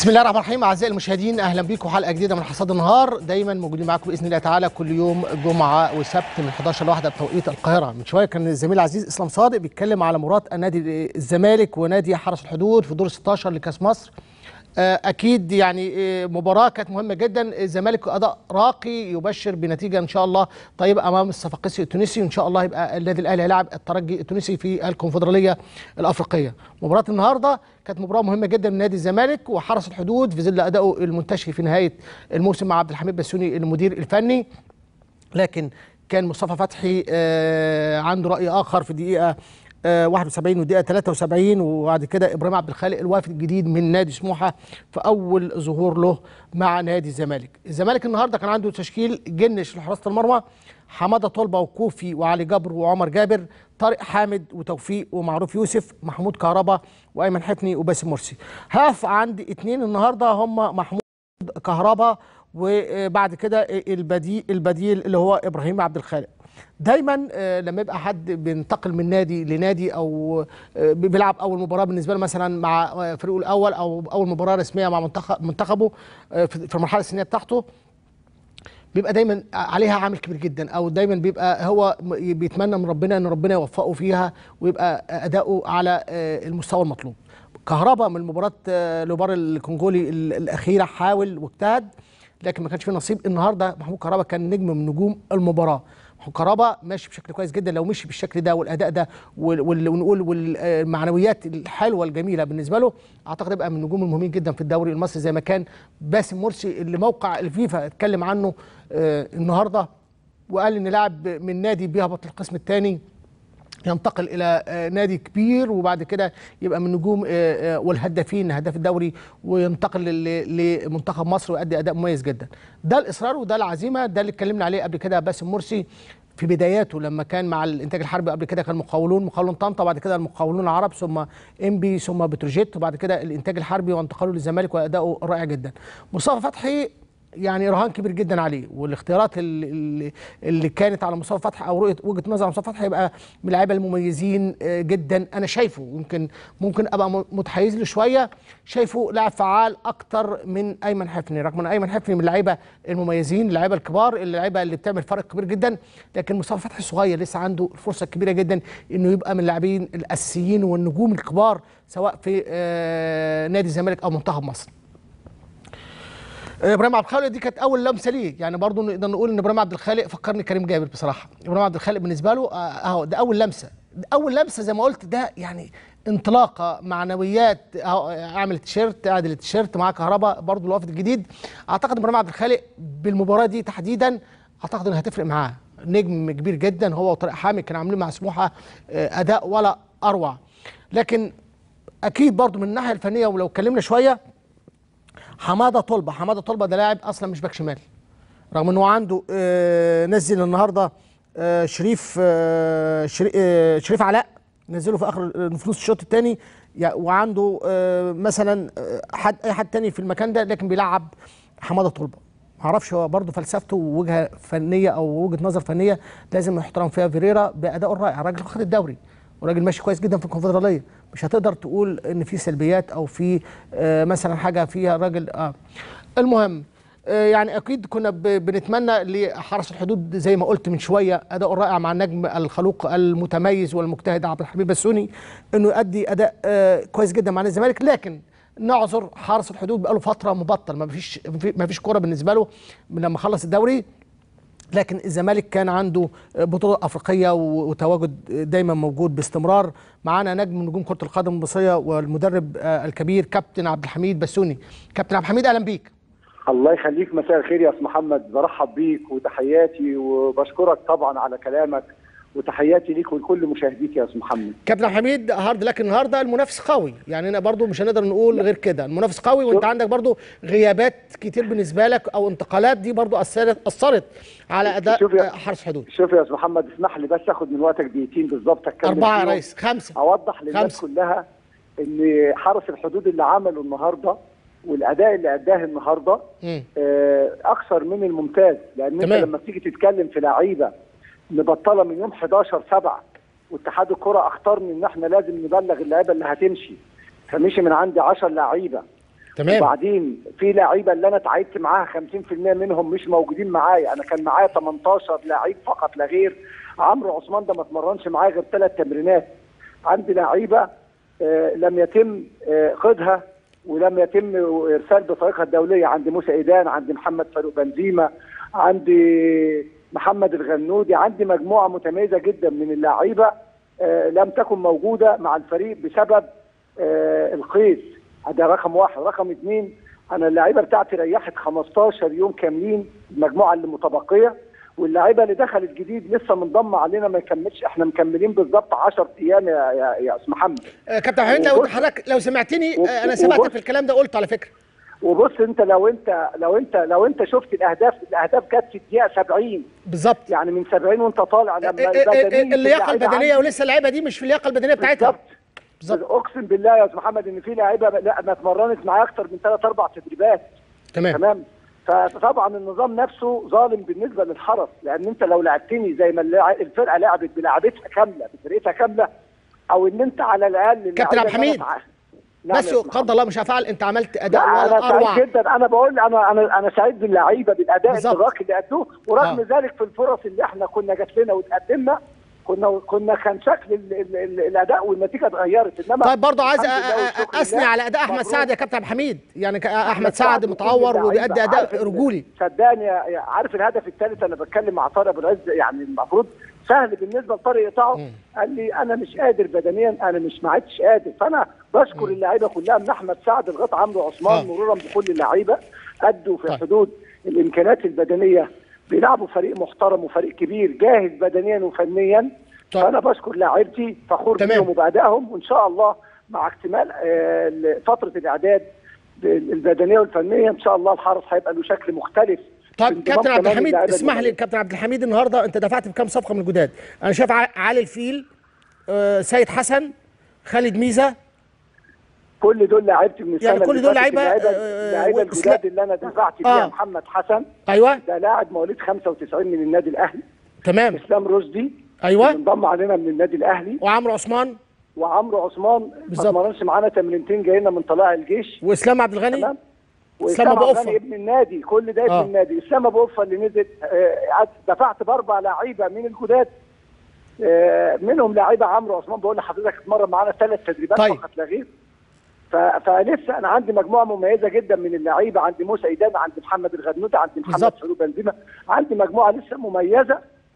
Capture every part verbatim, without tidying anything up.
بسم الله الرحمن الرحيم. اعزائي المشاهدين، اهلا بيكم حلقه جديده من حصاد النهار. دايما موجودين معاكم باذن الله تعالى كل يوم جمعه وسبت من احداشر لواحدة بتوقيت القاهره. من شويه كان الزميل العزيز اسلام صادق بيتكلم على مراد نادي الزمالك ونادي حرس الحدود في دور ستاشر لكاس مصر. اكيد يعني مباراه كانت مهمه جدا. الزمالك اداء راقي يبشر بنتيجه ان شاء الله طيبه امام الصفاقسي التونسي، وان شاء الله يبقى النادي الاهلي هيلاعب الترجي التونسي في الكونفدراليه الافريقيه. مباراه النهارده كانت مباراه مهمه جدا من نادي الزمالك وحرس الحدود في ظل ادائه المنتشي في نهايه الموسم مع عبد الحميد بسيوني المدير الفني، لكن كان مصطفى فتحي عنده راي اخر في دقيقه واحد وسبعين ودقيقه ثلاثة وسبعين، وبعد كده ابراهيم عبد الخالق الوافد الجديد من نادي سموحه في اول ظهور له مع نادي الزمالك. الزمالك النهارده كان عنده تشكيل جنش لحراسه المرمى: حماده طلبه وكوفي وعلي جبر وعمر جابر، طارق حامد وتوفيق ومعروف يوسف، محمود كهربا وايمن حفني وباسم مرسي. هقف عند اثنين النهارده هم محمود كهربا وبعد كده البديل البديل اللي هو ابراهيم عبد الخالق. دايما لما يبقى حد بينتقل من نادي لنادي او بيلعب اول مباراه بالنسبه له مثلا مع فريقه الاول او اول مباراه رسميه مع منتخب منتخبه في المرحله السنيه بتاعته، بيبقى دايما عليها عامل كبير جدا، او دايما بيبقى هو بيتمنى من ربنا ان ربنا يوفقه فيها ويبقى اداؤه على المستوى المطلوب. كهربا من مباراه لوبار الكونغولي الاخيره حاول واجتهد لكن ما كانش فيه نصيب. النهارده محمود كهربا كان نجم من نجوم المباراه. كهربا ماشي بشكل كويس جدا، لو مشي بالشكل ده والاداء ده ونقول والمعنويات الحلوه الجميله بالنسبه له، اعتقد يبقى من النجوم المهمين جدا في الدوري المصري، زي ما كان باسم مرسي اللي موقع الفيفا اتكلم عنه آه النهارده وقال ان لاعب من نادي بيهبط القسم الثاني ينتقل الى نادي كبير وبعد كده يبقى من نجوم والهدافين هداف الدوري وينتقل لمنتخب مصر ويؤدي اداء مميز جدا. ده الاصرار وده العزيمه، ده اللي اتكلمنا عليه قبل كده باسم مرسي في بداياته لما كان مع الانتاج الحربي. قبل كده كان مقاولون مقاولون طنطا، وبعد كده المقاولون العرب، ثم انبي، ثم بتروجيت، وبعد كده الانتاج الحربي وانتقاله للزمالك واداؤه رائع جدا. مصطفى فتحي يعني رهان كبير جدا عليه، والاختيارات اللي, اللي كانت على مصطفى فتحي او رؤيه وجهه نظر مصطفى فتحي يبقى من اللعيبه المميزين جدا. انا شايفه يمكن ممكن ابقى متحيز له شويه، شايفه لاعب فعال اكتر من ايمن حفني، رغم ان ايمن حفني من اللعيبه المميزين اللعيبه الكبار اللعيبه اللي بتعمل فرق كبير جدا، لكن مصطفى فتحي صغير لسه عنده الفرصه الكبيره جدا انه يبقى من اللاعبين الاساسيين والنجوم الكبار سواء في نادي الزمالك او منتخب مصر. ابراهيم عبد الخالق دي كانت اول لمسه ليه، يعني برضه نقدر نقول ان ابراهيم عبد الخالق فكرني كريم جابر بصراحه. ابراهيم عبد الخالق بالنسبه له اهو ده اول لمسه، اول لمسه زي ما قلت، ده يعني انطلاقه معنويات اهو. اعمل تيشيرت، اعدل التيشيرت مع كهربا برضه الوافد الجديد. اعتقد ابراهيم عبد الخالق بالمباراه دي تحديدا اعتقد انها هتفرق معاه، نجم كبير جدا هو وطارق حامد كانوا عاملين مع سموحه اداء ولا اروع. لكن اكيد برضه من الناحيه الفنيه ولو اتكلمنا شويه، حماده طلبه حماده طلبه ده لاعب اصلا مش باك شمال، رغم انه عنده آه نزل النهارده آه شريف آه شريف, آه شريف علاء نزله في اخر في نص الشوط الثاني، وعنده آه مثلا حد اي حد ثاني في المكان ده، لكن بيلعب حماده طلبه. ما اعرفش هو برضه فلسفته ووجهه فنيه او وجهه نظر فنيه لازم يحترم فيها فيريرا بادائه الرائع. الراجل واخد الدوري وراجل ماشي كويس جدا في الكونفدراليه، مش هتقدر تقول ان في سلبيات او في آه مثلا حاجه فيها الراجل اه المهم آه يعني اكيد كنا بنتمنى لحرس الحدود زي ما قلت من شويه اداؤه الرائع مع النجم الخلوق المتميز والمجتهد عبد الحميد بسيوني انه يؤدي اداء آه كويس جدا مع الزمالك، لكن نعذر حرس الحدود بقاله فتره مبطل، ما فيش ما فيش كوره بالنسبه له من لما خلص الدوري. لكن الزمالك كان عنده بطولة أفريقية وتواجد دايما موجود باستمرار. معانا نجم من نجوم كرة القدم المصرية والمدرب الكبير كابتن عبد الحميد بسيوني. كابتن عبد الحميد أهلا بيك. الله يخليك، مساء الخير يا أستاذ محمد، برحب بيك وتحياتي وبشكرك طبعا على كلامك، وتحياتي ليك ولكل مشاهديك يا أستاذ محمد. كابتن عبد الحميد هارد لك النهارده المنافس قوي، يعني انا برضو مش هنقدر نقول غير كده، المنافس قوي وانت عندك برضو غيابات كتير بالنسبه لك او انتقالات دي برضو اثرت اثرت على اداء حرس حدود. شوف يا أستاذ محمد، اسمح لي بس اخد من وقتك دقيقتين بالظبط اتكلم اربعه يا ريس، خمسه، اوضح للناس كلها ان حرس الحدود اللي عمله النهارده والاداء اللي اداه النهارده آه اكثر من الممتاز، لان انت لما تيجي تتكلم في لعيبه مبطله من يوم حداشر سبعة واتحاد الكره اختارني ان احنا لازم نبلغ اللعيبه اللي هتمشي، فمشي من عندي عشر لعيبه تمام. وبعدين في لعيبه اللي انا اتعاقدت معاها خمسين في المية منهم مش موجودين معايا، انا كان معايا تمنتاشر لعيب فقط لا غير. عمرو عثمان ده ما اتمرنش معايا غير ثلاث تمرينات. عندي لعيبه آه لم يتم آه خدها ولم يتم ارسال بطريقها الدوليه. عندي موسى ايدان، عندي محمد فاروق بنزيما، عندي محمد الغنودي، عندي مجموعه متميزه جدا من اللعيبه آه لم تكن موجوده مع الفريق بسبب آه القيد. ده رقم واحد. رقم اثنين، انا اللعيبه بتاعتي ريحت خمستاشر يوم كاملين، المجموعه اللي متبقيه، واللعيبه اللي دخلت جديد لسه منضمه علينا ما يكملش، احنا مكملين بالظبط عشرة ايام يا يا, يا استاذ محمد. آه كابتن حميد، لو حضرتك لو سمعتني آه انا سمعتك في الكلام ده قلته على فكره. وبص انت لو انت لو انت لو انت شفت الاهداف، الاهداف جت في الدقيقه سبعين بالظبط، يعني من سبعين وانت طالع لما البدنيه اللياقه البدنيه، ولسه اللعيبه دي مش في اللياقه البدنيه بتاعتها. بالظبط. اقسم بالله يا استاذ محمد ان في لعيبه لا ما اتمرنت معايا اكتر من ثلاث اربع تدريبات. تمام تمام. فطبعا النظام نفسه ظالم بالنسبه للحرس، لان انت لو لعبتني زي ما الفرقه لعبت بلعبتها كامله بفرقتها كامله، او ان انت على الاقل كابتن عبد الحميد بس قدر الله مش هفعل، انت عملت اداء ولا انا اروع سعيد جدا. انا بقول انا انا انا سعيد باللعيبه بالاداء الراقي اللي ادوه، ورغم آه. ذلك في الفرص اللي احنا كنا جات لنا وتقدمنا كنا كنا كان شكل ال ال ال الاداء والنتيجه اتغيرت. انما طيب برضه عايز اثني على اداء احمد سعد يا كابتن عبد الحميد، يعني احمد سعد متعور وبيأدي اداء رجولي. صدقني عارف الهدف الثالث انا بتكلم مع طارق ابو العز، يعني المفروض سهل بالنسبه لطارق يقطعه، قال لي انا مش قادر بدنيا، انا مش ما عدتش قادر. فانا بشكر اللعيبه كلها من احمد سعد لغايه عمرو عثمان مرورا بكل اللعيبه ادوا في طيب. حدود الامكانيات البدنيه، بيلعبوا فريق محترم وفريق كبير جاهز بدنيا وفنيا. طيب. فانا بشكر لاعيبتي، فخور بيهم وبادائهم، وان شاء الله مع اكتمال آه فتره الاعداد البدنيه والفنيه ان شاء الله الحرس هيبقى له شكل مختلف. طيب كابتن عبد الحميد اسمح لي، كابتن عبد الحميد النهارده انت دفعت بكام صفقه من الجداد؟ انا شايف علي الفيل، آه سيد حسن، خالد ميزه، كل دول لعيبتي من السنه يعني كل دول لعيبه اللعيبه الجداد اللي انا دفعت فيها. آه. محمد حسن ايوه ده لاعب مواليد خمسة وتسعين من النادي الاهلي. تمام. اسلام رشدي ايوه انضم علينا من النادي الاهلي. وعمرو عثمان وعمرو عثمان ما اتمرنش معانا تمرينتين، جاينا من طلائع الجيش. واسلام عبد الغني. تمام. واسلام ابو اوفا ابن النادي، كل ده ابن آه. النادي. اسلام ابو اوفا اللي نزل آه دفعت باربع لعيبه من الجداد، آه منهم لعيبه عمرو عثمان بقول لحضرتك اتمرن معانا ثلاث تدريبات طيب. فقط لا غير. فلسه انا عندي مجموعه مميزه جدا من اللعيبه، عندي موسى ايدان، عندي محمد الغنودي، عندي محمد فاروق بنزيما، عندي مجموعه لسه مميزه.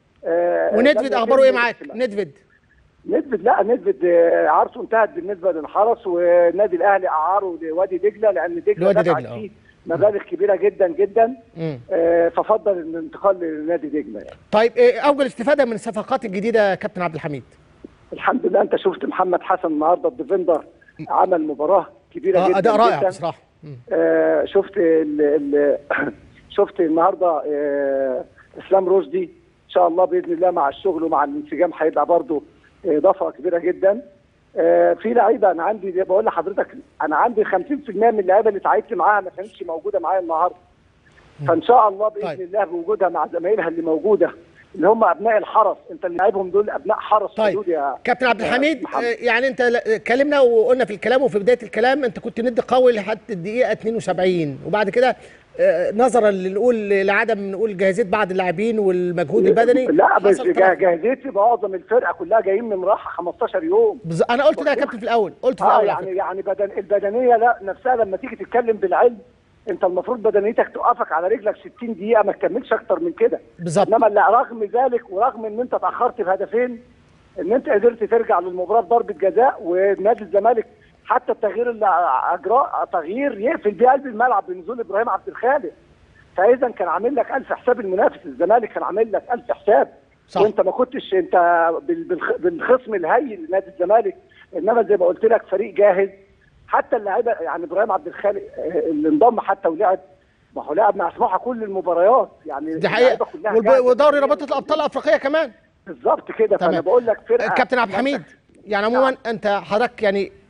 آه وندفد اخباره ايه معاك؟ ندفد ندفد لا ندفد عرضه انتهت بالنسبه للحرس، والنادي الاهلي اعاره لوادي دجله لان دجله دفعت فيه مبالغ كبيره جدا جدا، آه ففضل الانتقال لنادي دجله يعني. طيب ايه اوجه الاستفاده من الصفقات الجديده يا كابتن عبد الحميد؟ الحمد لله. انت شفت محمد حسن النهارده الديفندر عمل مباراه كبيره آه جدا، اداء رائع بصراحه. آه شفت ال ال شفت النهارده آه اسلام رشدي ان شاء الله باذن الله مع الشغل ومع الانسجام هيبقى برضه اضافه كبيره جدا. آه في لعيبه انا عندي بقول لحضرتك انا عندي خمسين في المية من اللعيبه اللي اتعاقدت معاها ما كانتش موجوده معايا النهارده. فان شاء الله باذن طيب. الله بوجودها مع زمايلها اللي موجوده اللي هم ابناء الحرس، انت اللي لعبهم دول ابناء حرس طيب. حدود يا كابتن عبد الحميد. يعني انت اتكلمنا وقلنا في الكلام وفي بدايه الكلام انت كنت ند قوي لحد الدقيقه اتنين وسبعين، وبعد كده نظرا لنقول لعدم نقول جاهزيه بعض اللاعبين والمجهود البدني. لا بس جاهزيتي معظم الفرقه كلها جايين من راحه خمستاشر يوم. بز... انا قلت ده يا كابتن في الاول، قلت في آه الاول يعني يعني بدن البدنيه لا نفسها لما تيجي تتكلم بالعلم انت المفروض بدنيتك توقفك على رجلك ستين دقيقه ما تكملش اكتر من كده. بالظبط. انما لا رغم ذلك ورغم ان انت اتاخرت بهدفين ان انت قدرت ترجع للمباراه ضربه جزاء، ونادي الزمالك حتى التغيير اللي اجراه تغيير يقفل بيه قلب الملعب بنزول ابراهيم عبد الخالق. فاذا كان عامل لك ألف حساب المنافس، الزمالك كان عامل لك ألف حساب. صح. وانت ما كنتش انت بالخصم الهين لنادي الزمالك، انما زي ما قلت لك فريق جاهز. حتى اللاعيبه يعني ابراهيم عبد الخالق اللي انضم حتى ولعب، ما هو لعب مع سموحه كل المباريات يعني دي حقيقه، ودوري رابطه الابطال الافريقيه كمان بالظبط كده. فانا بقول لك فرقه كابتن عبد الحميد يعني عموما انت حضرتك يعني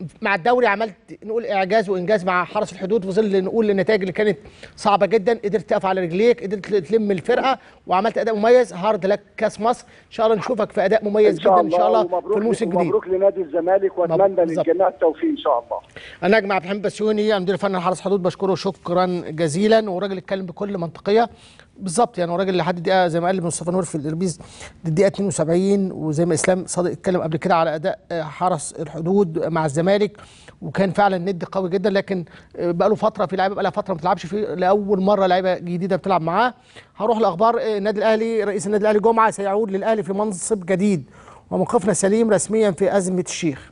مع الدوري عملت نقول اعجاز وانجاز مع حرس الحدود، في ظل نقول النتائج اللي كانت صعبه جدا، قدرت تقف على رجليك، قدرت تلم الفرقه وعملت اداء مميز. هارد لك كاس مصر، ان شاء الله نشوفك في اداء مميز جدا ان شاء الله في الموسم الجديد. مبروك لنادي الزمالك، واتمنى للجميع التوفيق ان شاء الله. النجم عبد الحميد بسيوني المدير الفني لحرس الحدود بشكره شكرا جزيلا، وراجل اتكلم بكل منطقيه بالظبط. يعني راجل لحد الدقيقه زي ما قال مصطفى نور في الاربيز الدقيقه اتنين وسبعين، وزي ما اسلام صادق اتكلم قبل كده على اداء حرس الحدود مع الزمالك، وكان فعلا ند قوي جدا. لكن بقى له فتره في لعيبه بقى لها فتره ما بتلعبش فيه، لاول مره لعيبه جديده بتلعب معاه. هروح لاخبار النادي الاهلي. رئيس النادي الاهلي جمعه سيعود للاهلي في منصب جديد، وموقفنا سليم رسميا في ازمه الشيخ.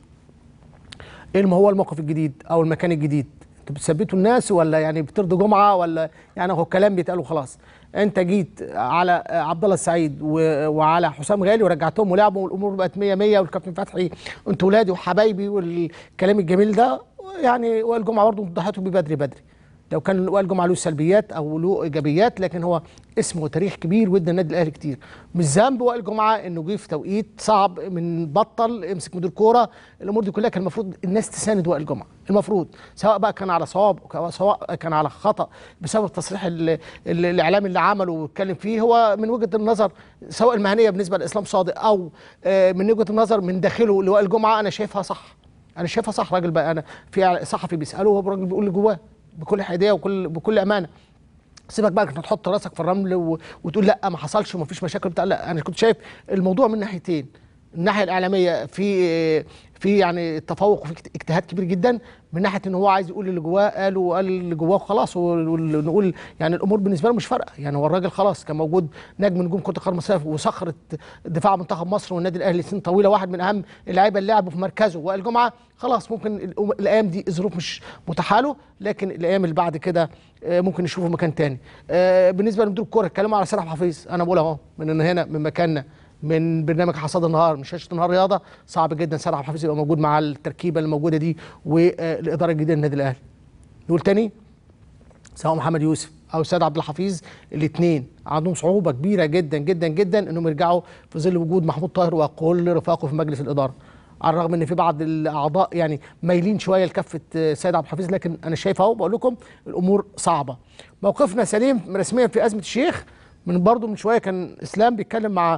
ايه هو الموقف الجديد او المكان الجديد؟ انتوا بتثبتوا الناس ولا يعني بترضوا جمعه، ولا يعني هو كلام بيتقال وخلاص؟ انت جيت على عبد الله السعيد وعلى حسام غالي ورجعتهم ولعبوا والامور بقت مية مية، والكابتن فتحي انتوا ولادي وحبايبي والكلام الجميل ده. يعني وائل جمعه برضه ضحيتوا بيه بدري بدري. لو كان وائل جمعه له سلبيات او له ايجابيات، لكن هو اسمه وتاريخ كبير وادى النادي الاهلي كتير. مش ذنب وائل جمعه انه جه في توقيت صعب، من بطل امسك مدير كوره، الامور دي كلها كان المفروض الناس تساند وائل جمعه، المفروض سواء بقى كان على صواب سواء كان على خطا بسبب التصريح الاعلامي اللي عمله واتكلم فيه. هو من وجهه النظر سواء المهنيه بالنسبه لاسلام صادق او من وجهه النظر من داخله لوائل جمعه، انا شايفها صح، انا شايفها صح. راجل بقى انا في صحفي بيساله وهو راجل بيقول اللي جواه بكل حياديه وكل بكل امانه. سيبك بقى انك تحط راسك في الرمل و... وتقول لا ما حصلش وما فيش مشاكل بتاع. لا، انا كنت شايف الموضوع من ناحيتين. الناحيه الاعلاميه في في يعني تفوق وفي اجتهاد كبير جدا، من ناحيه ان هو عايز يقول اللي جواه قال وقال اللي جواه وخلاص، ونقول يعني الامور بالنسبه له مش فارقه. يعني هو الراجل خلاص كان موجود نجم نجوم كره القدم المصريه وصخره دفاع منتخب مصر والنادي الاهلي سنين طويله، واحد من اهم اللعيبه اللي لعبوا في مركزه. وائل جمعه خلاص ممكن الايام دي الظروف مش متاحه له، لكن الايام اللي بعد كده ممكن نشوفه مكان تاني. بالنسبه لمدير الكوره اتكلموا على سيد حفيظ، انا بقول اهو من هنا من مكاننا من برنامج حصاد النهار من شاشه النهار رياضه، صعب جدا سيد عبد الحفيظ يبقى موجود مع التركيبه اللي موجوده دي والاداره الجديده للنادي الاهلي. نقول تاني سواء محمد يوسف او سيد عبد الحفيظ، الاثنين عندهم صعوبه كبيره جدا جدا جدا انهم يرجعوا في ظل وجود محمود طاهر وكل رفاقه في مجلس الاداره، على الرغم ان في بعض الاعضاء يعني مايلين شويه لكفه سيد عبد الحفيظ، لكن انا شايف اهو بقول لكم الامور صعبه. موقفنا سليم رسميا في ازمه الشيخ. من برضه من شويه كان اسلام بيتكلم مع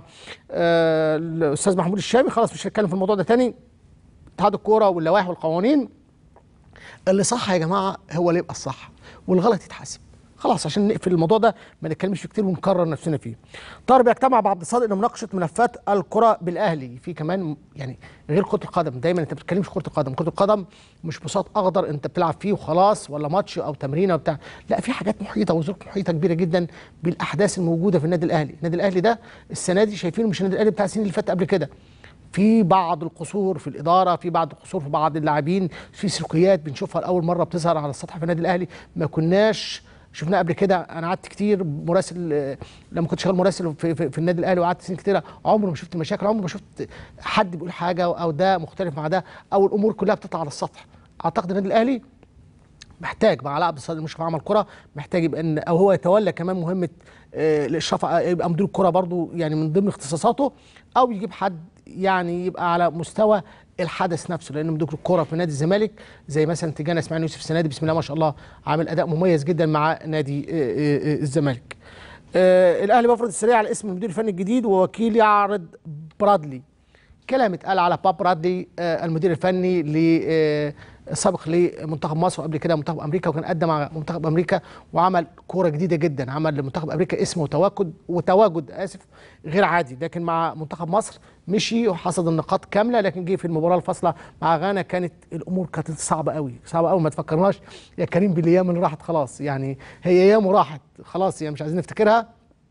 آه الاستاذ محمود الشامي، خلاص مش هنتكلم في الموضوع ده تاني. اتحاد الكوره واللوائح والقوانين، اللي صح يا جماعه هو اللي يبقى الصح والغلط يتحاسب، خلاص عشان نقفل الموضوع ده ما نتكلمش فيه كتير ونكرر نفسنا فيه. طاهر بيجتمع مع عبد الصادق لمناقشه ملفات الكره بالاهلي. في كمان يعني غير كره القدم، دايما انت ما بتتكلمش كره القدم، كره القدم مش بساط اخضر انت بتلعب فيه وخلاص ولا ماتش او تمرينه وبتاع، لا في حاجات محيطه وظروف محيطه كبيره جدا بالاحداث الموجوده في النادي الاهلي. النادي الاهلي ده السنه دي شايفينه مش النادي الاهلي بتاع السنين اللي فاتت قبل كده، في بعض القصور في الاداره، في بعض القصور في بعض اللاعبين، في سلوكيات بنشوفها لاول مره بتظهر على السطح في النادي الاهلي ما كناش شفناه قبل كده. انا قعدت كتير مراسل لما كنت شغال مراسل في, في, في النادي الاهلي وقعدت سنين كتيره، عمري ما شفت مشاكل، عمري ما شفت حد بيقول حاجه او ده مختلف مع ده او الامور كلها بتطلع على السطح. اعتقد النادي الاهلي محتاج مع علاء عبد الصادق المشرف على عمل الكره، محتاج يبقى ان او هو يتولى كمان مهمه آه الاشراف، يبقى مدير الكره برضو يعني من ضمن اختصاصاته، او يجيب حد يعني يبقى على مستوى الحدث نفسه، لان مدير الكوره في نادي الزمالك زي مثلا تيجانا اسماعيل يوسف السنه دي بسم الله ما شاء الله عامل اداء مميز جدا مع نادي الزمالك. الاهلي بيفرض السريع على اسم المدير الفني الجديد ووكيل يعرض برادلي. كلام اتقال على باب برادلي المدير الفني ل سابق لمنتخب مصر وقبل كده منتخب امريكا، وكان قدم مع منتخب امريكا وعمل كوره جديده جدا، عمل لمنتخب امريكا اسمه وتواجد وتواجد اسف غير عادي، لكن مع منتخب مصر مشي وحصد النقاط كامله، لكن جه في المباراه الفاصله مع غانا كانت الامور كانت صعبه قوي صعبه قوي، ما تفكرناش يا كريم بالايام اللي راحت خلاص، يعني هي ايام وراحت خلاص يعني مش عايزين نفتكرها.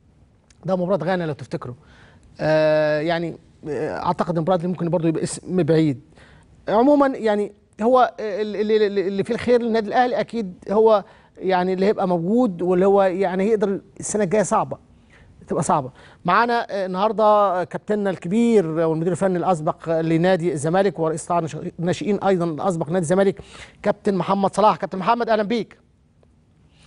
ده مباراه غانا لو تفتكروا. آه يعني اعتقد ان برادلي ممكن برضه يبقى اسم بعيد. عموما يعني هو اللي, اللي فيه الخير للنادي الاهلي اكيد هو يعني اللي هيبقى موجود، واللي هو يعني يقدر السنه الجايه صعبه تبقى صعبه. معانا النهارده كابتننا الكبير والمدير الفني الاسبق لنادي الزمالك ورئيس قطاع الناشئين ايضا الاسبق لنادي الزمالك كابتن محمد صلاح. كابتن محمد اهلا بيك.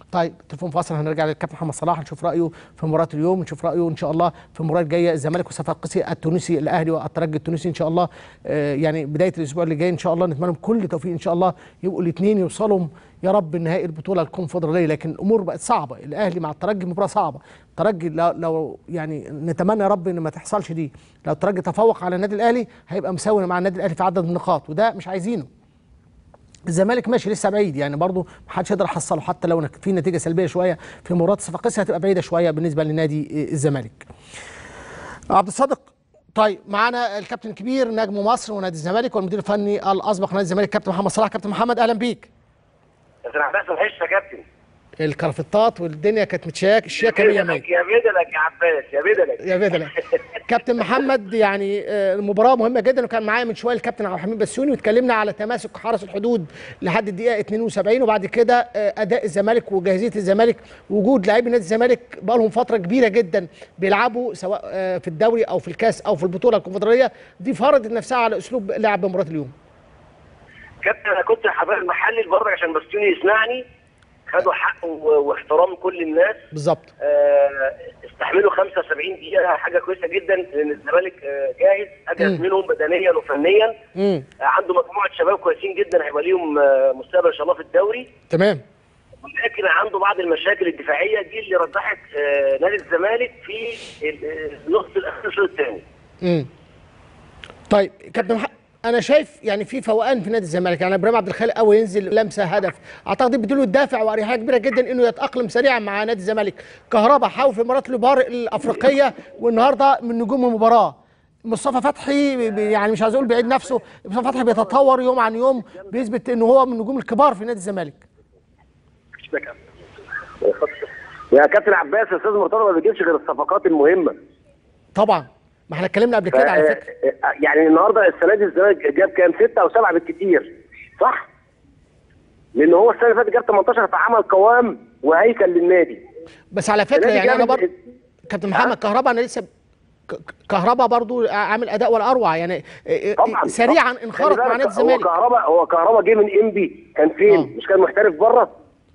طيب تليفون فاصل، هنرجع للكابتن محمد صلاح نشوف رايه في مباراه اليوم، نشوف رايه ان شاء الله في المباراه الجايه الزمالك وصفاقسي التونسي الاهلي والترجي التونسي ان شاء الله. آه يعني بدايه الاسبوع اللي جاي ان شاء الله نتمنى لهم كل توفيق ان شاء الله، يبقوا الاثنين يوصلوا يا رب نهائي البطوله الكونفدراليه. لكن الامور بقت صعبه، الاهلي مع الترجي مباراه صعبه، الترجي لو, لو يعني نتمنى يا رب ان ما تحصلش دي، لو الترجي تفوق على النادي الاهلي هيبقى مساوي مع النادي الاهلي في عدد النقاط، وده مش عايزينه. الزمالك ماشي لسه بعيد، يعني برضه ما حدش يقدر يحصله، حتى لو في نتيجه سلبيه شويه في مباراه صفاقسي هتبقى بعيده شويه بالنسبه لنادي الزمالك. عبد الصادق، طيب معانا الكابتن الكبير نجم مصر ونادي الزمالك والمدير الفني الاسبق نادي الزمالك كابتن محمد صلاح. كابتن محمد اهلا بيك. كابتن عباس وحشت يا كابتن. الكرفتات والدنيا كانت متشاك الشياكه مية مية. يا بدلك يا عباس يا بدلك يا بدلك. كابتن محمد، يعني المباراه مهمه جدا، وكان معايا من شويه الكابتن عبد الحميد بسيوني واتكلمنا على تماسك حرس الحدود لحد الدقيقه اتنين وسبعين، وبعد كده اداء الزمالك وجاهزيه الزمالك، وجود لاعبي نادي الزمالك بقى لهم فتره كبيره جدا بيلعبوا سواء في الدوري او في الكاس او في البطوله الكونفدراليه، دي فرضت نفسها على اسلوب لعب مباراه اليوم. كابتن انا كنت حابب محلل برضك عشان بسيوني يسمعني، خدوا حق واحترام كل الناس بالظبط. آه استحملوا خمسة وسبعين دقيقه، حاجه كويسه جدا لان الزمالك آه جاهز، اجهز منهم بدنيا وفنيا. آه عنده مجموعه شباب كويسين جدا هيبقى ليهم آه مستقبل ان شاء الله في الدوري. تمام. لكن عنده بعض المشاكل الدفاعيه دي اللي رجحت آه نادي الزمالك في النص الاخير الشوط الثاني. امم طيب كابتن محمد، انا شايف يعني في فوقان في نادي الزمالك، يعني ابراهيم عبد الخالق اول ينزل لمسه هدف، اعتقد بيديله الدافع واريحيه كبيره جدا انه يتاقلم سريعا مع نادي الزمالك. كهربا حاول في مباراه البار الافريقيه والنهارده من نجوم المباراه. مصطفى فتحي يعني مش عايز اقول بعيد نفسه، مصطفى فتحي بيتطور يوم عن يوم، بيثبت انه هو من النجوم الكبار في نادي الزمالك. يا كابتن عباس، الاستاذ مرتضى ما بيجيبش غير الصفقات المهمه. طبعا ما احنا اتكلمنا قبل كده على فكره. يعني النهارده السنه دي الزمالك جاب كام؟ سته او سبعه بالكثير، صح؟ لان هو السنه اللي فاتت جاب تمنتاشر، فعمل قوام وهيكل للنادي. بس على فكره يعني انا برضه كابتن محمد كهربا، انا لسه كهربا برضه عامل اداء ولا اروع، يعني طبعا سريعا انخرط مع نادي الزمالك. هو كهربا هو كهربا جه من انبي، كان فين؟ أوه. مش كان محترف بره؟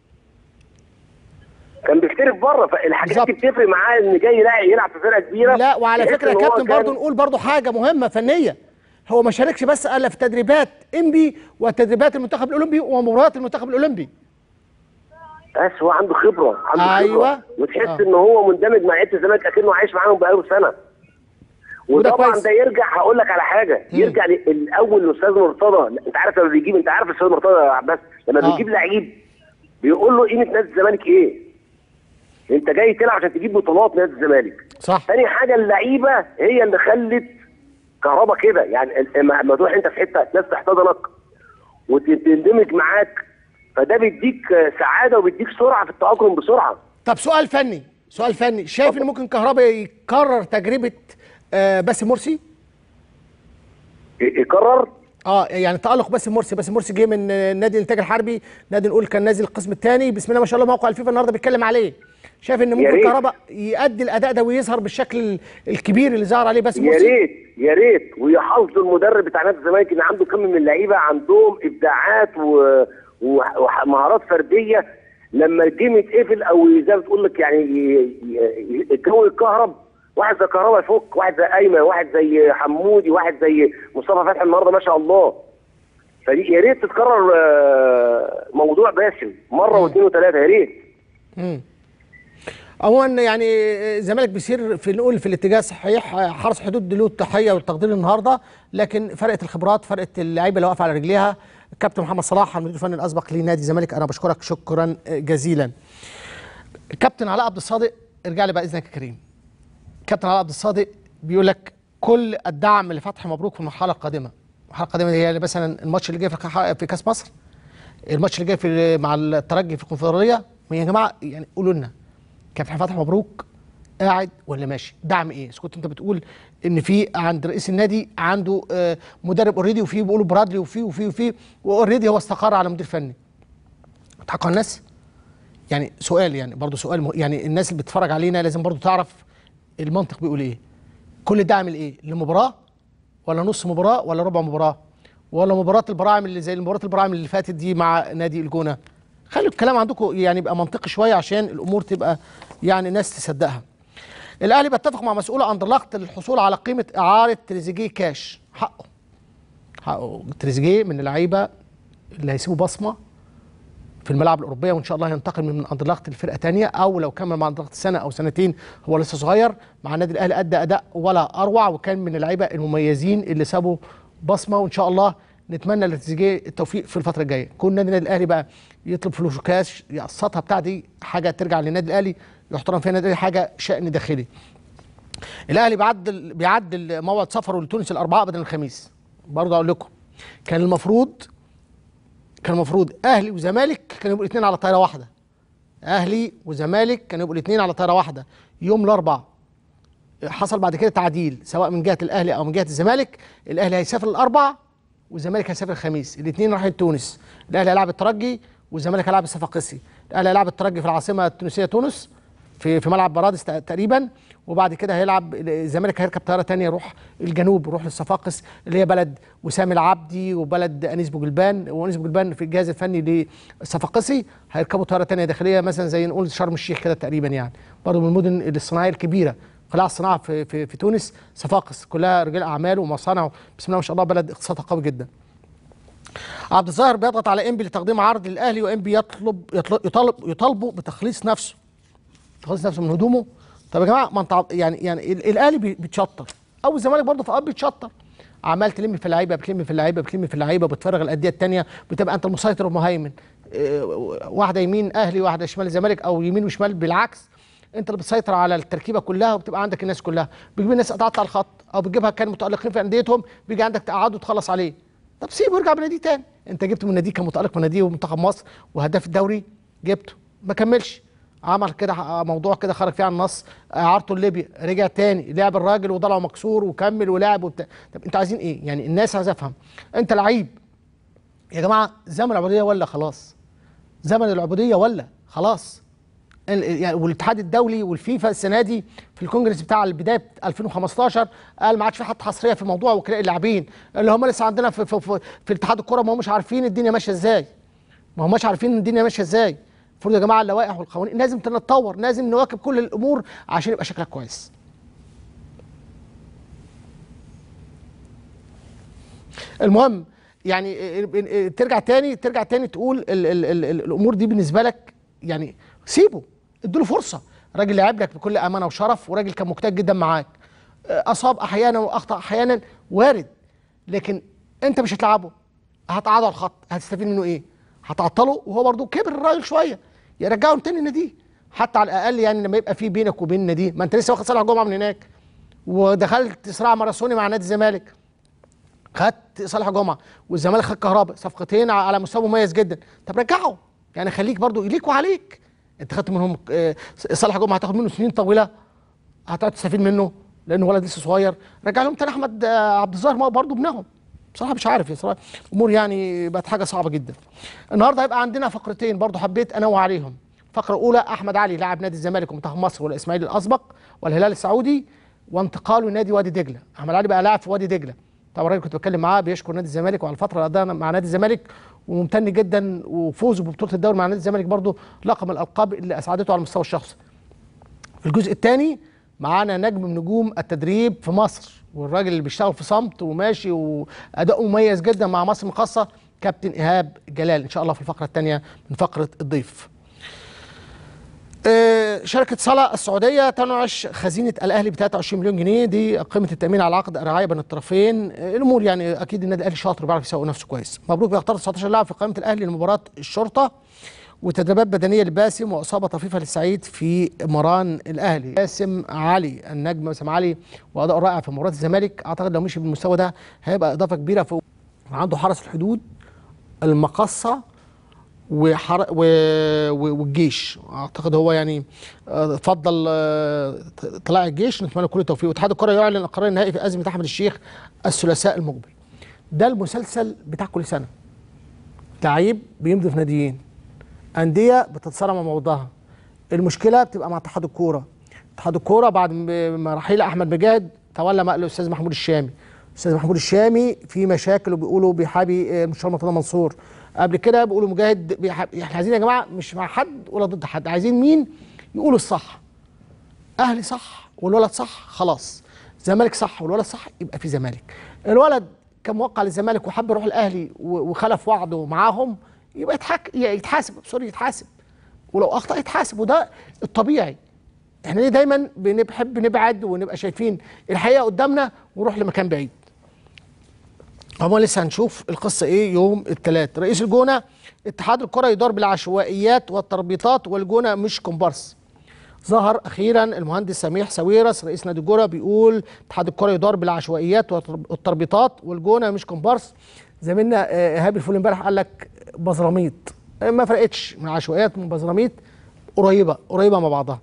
كان بيحترف بره، فالحاجات دي بتفرق معاه ان جاي يلعب في فرقه كبيره. لا وعلى فكره يا كابتن برضه نقول برضه حاجه مهمه فنيه، هو ما شاركش بس الا في تدريبات انبي وتدريبات المنتخب الاولمبي ومباريات المنتخب الاولمبي. بس هو عنده خبره، عنده أيوة. خبره، وتحس آه. ان هو مندمج مع لعيبه الزمالك اكنه عايش معاهم بقاله سنه. وطبعا ده يرجع، هقول لك على حاجه، م. يرجع الاول الاستاذ مرتضى. انت عارف لما بيجيب، انت عارف الاستاذ مرتضى يا عباس لما آه. بيجيب لعيب بيقول له قيمه نادي الزمالك ايه؟ انت جاي تلعب عشان تجيب بطولات نادي الزمالك. صح. ثاني حاجه اللعيبه هي اللي خلت كهربا كده، يعني لما تروح انت في حته ناس تحتضنك وتندمج معاك، فده بيديك سعاده وبيديك سرعه في التاقلم بسرعه. طب سؤال فني، سؤال فني، شايف ان ممكن كهربا يكرر تجربه آه باسم مرسي؟ يكرر؟ اه يعني تألق باسم مرسي، باسم مرسي جه من نادي الانتاج الحربي، نادي نقول كان نازل القسم الثاني، بسم الله ما شاء الله موقع الفيفا النهارده بيتكلم عليه. شايف ان ممكن كهربا يؤدي الاداء ده ويظهر بالشكل الكبير اللي ظهر عليه باسم مرسي؟ يا ريت يا ريت، ويحافظ المدرب بتاع نادي الزمالك ان عنده كم من اللعيبه عندهم ابداعات و... ومهارات فرديه، لما الجيم يتقفل او زي ما بتقول لك يعني الجو يتكهرب، واحد زي كهربا يفك، واحد زي ايمن، واحد زي حمودي، واحد زي مصطفى فتحي النهارده ما شاء الله. فدي يا ريت تتكرر موضوع باسم مره واثنين وثلاثه، يا ريت. امم عموما يعني الزمالك بيسير في نقول في الاتجاه الصحيح، حرس حدود له التحيه والتقدير النهارده، لكن فرقت الخبرات، فرقت اللعيبه اللي واقفه على رجليها. كابتن محمد صلاح المدير الفني الاسبق لنادي الزمالك، انا بشكرك شكرا جزيلا. كابتن علاء عبد الصادق، ارجع لي بقى اذنك يا كريم. كابتن علاء عبد الصادق بيقول لك كل الدعم لفتحي مبروك في المرحله القادمه. المرحله القادمه دي هي مثلا الماتش اللي جاي في كاس مصر، الماتش اللي جاي في مع الترجي في الكونفدراليه. يا جماعه يعني قولوا لنا كابتن فتحي مبروك قاعد ولا ماشي؟ دعم ايه؟ كنت انت بتقول ان في عند رئيس النادي عنده آه مدرب اوريدي، وفي بيقولوا برادلي وفي وفي وفي واوريدي هو استقر على مدير فني. بتحقق الناس؟ يعني سؤال، يعني برضه سؤال مه... يعني الناس اللي بتتفرج علينا لازم برضه تعرف المنطق بيقول ايه. كل الدعم لايه؟ لمباراه ولا نص مباراه ولا ربع مباراه ولا مباراه البراعم اللي زي مباراه البراعم اللي فاتت دي مع نادي الجونه؟ خلي الكلام عندكم يعني يبقى منطقي شويه عشان الامور تبقى يعني الناس تصدقها. الاهلي بيتفق مع مسؤول اندرلخت للحصول على قيمه اعاره تريزيجيه كاش. حقه حقه تريزيجيه من اللعيبه اللي هيسيبوا بصمه في الملاعب الاوروبيه، وان شاء الله هينتقل من اندرلخت لفرقه ثانيه، او لو كمل مع اندرلخت سنه او سنتين هو لسه صغير. مع النادي الاهلي ادى اداء ولا اروع، وكان من اللعيبه المميزين اللي سابوا بصمه، وان شاء الله نتمنى لتريزيجيه التوفيق في الفتره الجايه. كون نادي الاهلي بقى يطلب فلوس وكاش يقسطها بتاع دي حاجه ترجع للنادي الاهلي يحترم فيها النادي الاهلي، حاجه شأن داخلي. الاهلي بيعدل بيعدل موعد سفره لتونس الاربعاء بدل الخميس. برضه اقول لكم كان المفروض كان المفروض اهلي وزمالك كانوا يبقوا الاثنين على طياره واحده. اهلي وزمالك كانوا يبقوا الاثنين على طياره واحده يوم الاربعاء. حصل بعد كده تعديل سواء من جهه الاهلي او من جهه الزمالك. الاهلي هيسافر الاربعاء والزمالك هيسافر الخميس، الاثنين رايحين تونس. الاهلي هيلاعب الترجي والزمالك هيلاعب الصفاقسي. الاهلي هيلاعب الترجي في العاصمه التونسيه تونس في في ملعب برادس تقريبا، وبعد كده هيلعب الزمالك هيركب طياره ثانيه يروح الجنوب، يروح للصفاقس اللي هي بلد وسام العبدي وبلد انيس بوجلبان، وانيس بوجلبان في الجهاز الفني للصفاقسي. هيركبوا طياره ثانيه داخليه مثلا زي نقول شرم الشيخ كده تقريبا، يعني برضه من المدن الصناعيه الكبيره. قلاع الصناعه في في في تونس صفاقس كلها رجال اعمال ومصانع، بسم الله ما شاء الله بلد اقتصادها قوي جدا. عبد الظاهر بيضغط على انبي لتقديم عرض للاهلي، وانبي يطلب يطلب يطالبه بتخليص نفسه تخليص نفسه من هدومه. طب يا جماعه ما انت يعني يعني الاهلي بيتشطر او الزمالك برضه في اب بيتشطر، عمال تلم في اللعيبه بتلم في اللعيبه بتلم في اللعيبه بتفرغ الانديه الثانيه، بتبقى انت المسيطر والمهيمن. اه واحده يمين اهلي واحده شمال الزمالك، او يمين وشمال بالعكس، انت اللي بتسيطر على التركيبه كلها وبتبقى عندك الناس كلها. بتجيب الناس قطعت على الخط او بتجيبها كان متالقين في انديتهم، بيجي عندك تقعده وتخلص عليه. طب سيبه وارجع بنادي تاني. انت جبته من نادي كان متالق من نادي ومنتخب مصر وهداف الدوري، جبته ما كملش، عمل كده موضوع كده خرج فيه عن النص، اعارته لليبيا، رجع تاني لعب الراجل وضلعه مكسور وكمل ولعب وبتاع. طب انتوا عايزين ايه؟ يعني الناس عايزه افهم. انت لعيب يا جماعه، زمن العبوديه ولا خلاص؟ زمن العبوديه ولا خلاص؟ يعني والاتحاد الدولي والفيفا السنه دي في الكونجرس بتاع بدايه ألفين وخمستاشر قال ما عادش في حتى حصريه في موضوع وكلاء اللاعبين اللي هم لسه عندنا في في, في, في اتحاد الكره، ما همش عارفين الدنيا ماشيه ازاي. ما هماش عارفين الدنيا ماشيه ازاي. المفروض يا جماعه اللوائح والقوانين لازم تتطور، لازم نواكب كل الامور عشان يبقى شكلك كويس. المهم يعني ترجع تاني ترجع تاني تقول ال ال ال ال الامور دي بالنسبه لك يعني سيبه، اديله فرصه. راجل لعب لك بكل امانه وشرف، وراجل كان مجتهد جدا معاك. اصاب احيانا واخطا احيانا، وارد، لكن انت مش هتلعبه، هتقعده على الخط، هتستفيد منه ايه؟ هتعطله وهو برضه كبر الراجل شويه، يرجعه تاني ناديه حتى على الاقل. يعني لما يبقى في بينك وبين ناديه، ما انت لسه واخد صالح جمعه من هناك ودخلت صراع ماراثوني مع نادي الزمالك، خدت صالح جمعه والزمالك خد كهرباء، صفقتين على مستوى مميز جدا. طب رجعه، يعني خليك برضه ليك وعليك. انت خدت منهم صالح جمعه هتاخد منه سنين طويله، هتقعد تستفيد منه لانه ولد لسه صغير. رجع لهم تاني احمد عبد الظاهر برضه ابنهم. بصراحه مش عارف يا صراحه امور يعني بقت حاجه صعبه جدا. النهارده هيبقى عندنا فقرتين برضه حبيت انوه عليهم. فقره اولى احمد علي لاعب نادي الزمالك ومنتخب مصر والاسماعيلي الاسبق والهلال السعودي وانتقاله لنادي وادي دجله. احمد علي بقى لاعب في وادي دجله. طبعا الراجل كنت بتكلم معاه بيشكر نادي الزمالك وعلى الفتره اللي قضاها مع نادي الزمالك وممتن جدا، وفوزه ببطوله الدوري مع نادي الزمالك برضه لقب من الالقاب اللي اسعدته على المستوى الشخصي. في الجزء الثاني معانا نجم من نجوم التدريب في مصر، والراجل اللي بيشتغل في صمت وماشي واداؤه مميز جدا مع مصر المقاصه، كابتن ايهاب جلال، ان شاء الله في الفقره الثانيه من فقره الضيف. شركه صلا السعوديه تنعش خزينه الاهلي ب ثلاثة وعشرين مليون جنيه، دي قيمه التامين على عقد الرعايه بين الطرفين. الامور يعني اكيد النادي الاهلي شاطر وبيعرف يسوق نفسه كويس. مبروك بيختار تسعتاشر لاعب في قائمه الاهلي لمباراه الشرطه، وتدريبات بدنيه لباسم، واصابه طفيفه للسعيد في مران الاهلي. باسم علي النجم باسم علي واداء رائع في مباراه الزمالك، اعتقد لو مشي بالمستوى ده هيبقى اضافه كبيره. في عنده حرس الحدود، المقصه وحر... و... والجيش، اعتقد هو يعني فضل طلائع الجيش. نتمنى كل التوفيق. واتحاد الكره يعلن القرار النهائي في ازمه احمد الشيخ الثلاثاء المقبل. ده المسلسل بتاع كل سنه، لعيب بيمضي في ناديين، انديه بتتصارع مع بعضها، المشكله بتبقى مع اتحاد الكوره. اتحاد الكوره بعد ما رحيل احمد مجاهد تولى مقل الاستاذ محمود الشامي، استاذ محمود الشامي في مشاكل وبيقولوا بيحابي مستشار مرتضى منصور. قبل كده بيقولوا مجاهد بيحابي. احنا عايزين يا جماعه مش مع حد ولا ضد حد، عايزين مين يقول الصح. اهلي صح والولد صح خلاص، زمالك صح والولد صح يبقى في زمالك. الولد كان موقع للزمالك وحب يروح الاهلي وخلف وعده معاهم يبقى يتحك... يتحاسب سوري يتحاسب، ولو اخطا يتحاسب، وده الطبيعي. احنا ليه دايما بنحب نبعد ونبقى شايفين الحقيقه قدامنا ونروح لمكان بعيد؟ هو لسه هنشوف القصه ايه يوم الثلاث. رئيس الجونه: اتحاد الكره يدار بالعشوائيات والتربيطات والجونه مش كومبارس. ظهر اخيرا المهندس سميح ساويرس رئيس نادي الجونه بيقول اتحاد الكره يدار بالعشوائيات والتربيطات والجونه مش كومبارس. زميلنا ايهاب الفول امبارح قال لك بزراميط، ما فرقتش من عشوائيات من بزراميط، قريبه قريبه مع بعضها.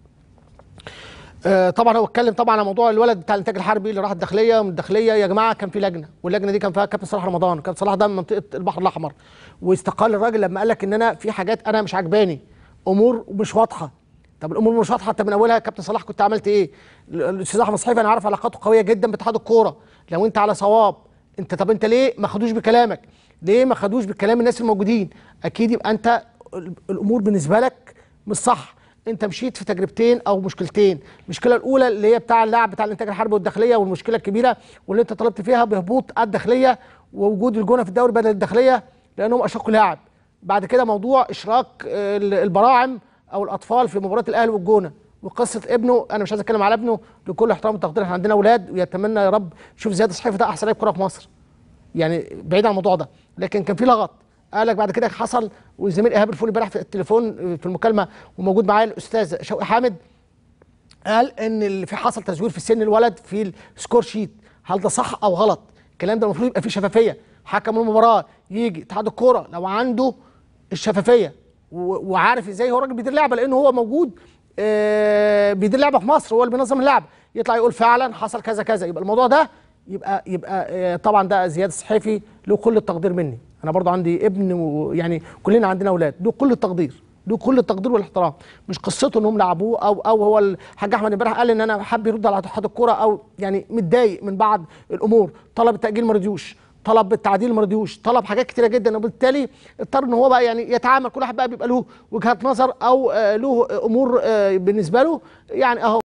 آه طبعا هو اتكلم طبعا على موضوع الولد بتاع الانتاج الحربي اللي راح الداخليه، ومن الداخليه يا جماعه كان في لجنه، واللجنه دي كان فيها كابتن صلاح رمضان، كابتن صلاح ده من منطقه البحر الاحمر، واستقال الراجل لما قال لك ان انا في حاجات انا مش عجباني، امور مش واضحه. طب الامور مش واضحه، طب من اولها يا كابتن صلاح كنت عملت ايه؟ الاستاذ احمد صحيفي انا عارف علاقاته قويه جدا باتحاد الكوره، لو انت على صواب انت طب انت ليه ما خدوش بكلامك؟ ليه ما خدوش بكلام الناس الموجودين؟ اكيد يبقى انت الامور بالنسبه لك مش صح. انت مشيت في تجربتين او مشكلتين، المشكله الاولى اللي هي بتاع اللاعب بتاع الانتاج الحربي والداخليه، والمشكله الكبيره واللي انت طلبت فيها بهبوط الداخليه ووجود الجونه في الدوري بدل الداخليه لانهم اشركوا لاعب. بعد كده موضوع اشراك البراعم او الاطفال في مباراه الاهلي والجونه، وقصه ابنه، انا مش عايز اتكلم على ابنه لكل احترام وتقدير، احنا عندنا اولاد ويتمنى يا رب شوف زياد صحيفي ده احسن لاعب كوره في مصر. يعني بعيد عن الموضوع ده، لكن كان في لغط. قال لك بعد كده حصل، والزميل ايهاب الفول امبارح في التليفون في المكالمه وموجود معايا الاستاذ شوقي حامد، قال ان اللي في حصل تزوير في سن الولد في السكور شيت. هل ده صح او غلط؟ الكلام ده المفروض يبقى فيه شفافيه. حكم المباراه يجي اتحاد الكوره لو عنده الشفافيه وعارف ازاي هو راجل بيدير لعبه، لانه هو موجود آه بيدير لعبه في مصر، هو اللي بينظم اللعبه، يطلع يقول فعلا حصل كذا كذا، يبقى الموضوع ده يبقى يبقى آه طبعا ده زياد الصحيفي له كل التقدير مني. انا برضو عندي ابن ويعني كلنا عندنا اولاد، له كل التقدير، له كل التقدير والاحترام. مش قصته انهم لعبوه او او هو الحاج احمد امبارح قال ان انا حابب يرد على اتحاد الكوره او يعني متضايق من بعض الامور، طلب التاجيل ما رضيوش، طلب التعديل ما رضيوش، طلب حاجات كتيره جدا، وبالتالي اضطر ان هو بقى يعني يتعامل، كل واحد بقى بيبقى له وجهات نظر او له امور بالنسبه له يعني اهو.